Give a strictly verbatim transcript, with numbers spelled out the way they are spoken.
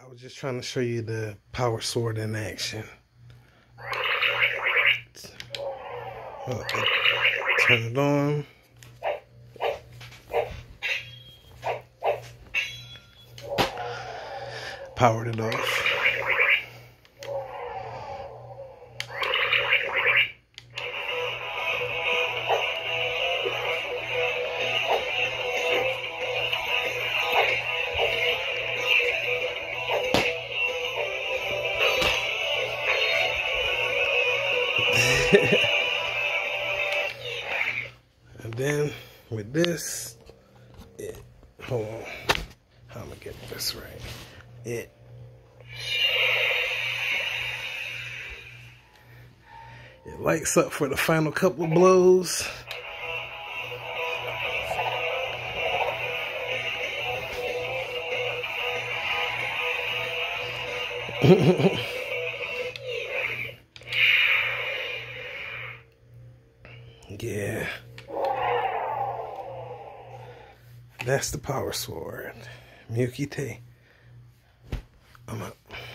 was just trying to show you the power sword in action. Oh, turn it on. Powered it off. And then with this, it, hold on, how am I gonna get this right? It it lights up for the final couple of blows. Yeah, that's the power sword. Miyuki-Te. I'm out.